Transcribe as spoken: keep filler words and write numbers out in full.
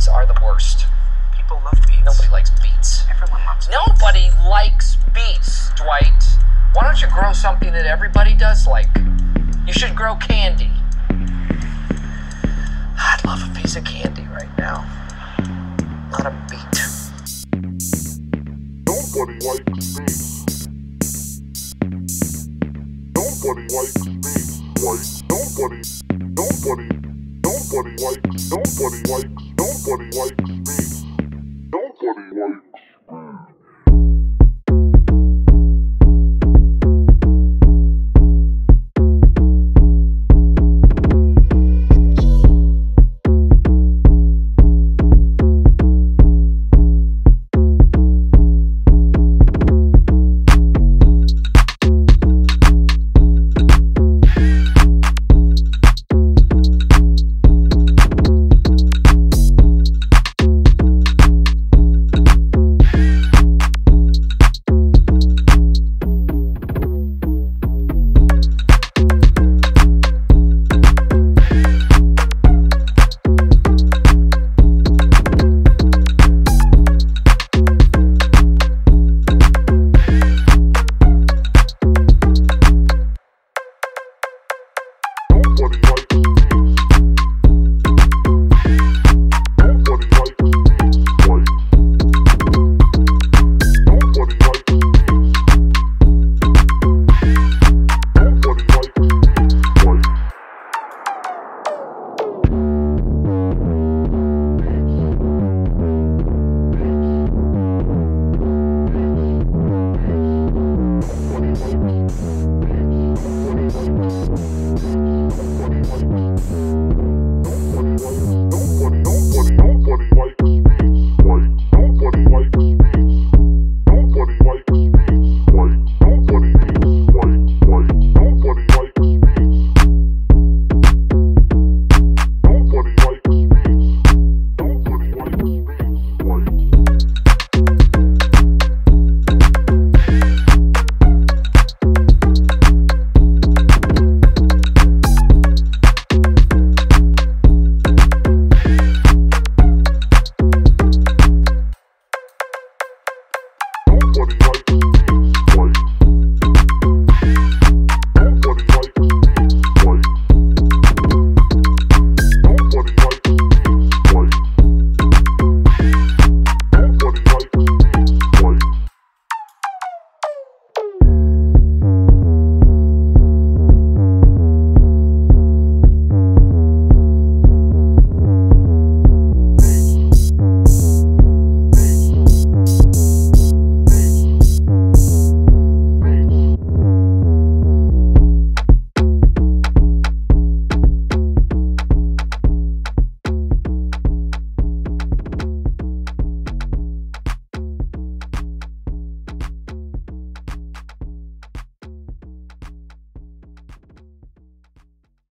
beats are the worst. People love beats. Nobody likes beats. Everyone loves beats. Nobody likes beats, Dwight. Why don't you grow something that everybody does like? You should grow candy. I'd love a piece of candy right now. Not a beat. Nobody likes beats. Nobody likes beats. Like, nobody, nobody, nobody likes, nobody likes, nobody likes beats. Nobody likes.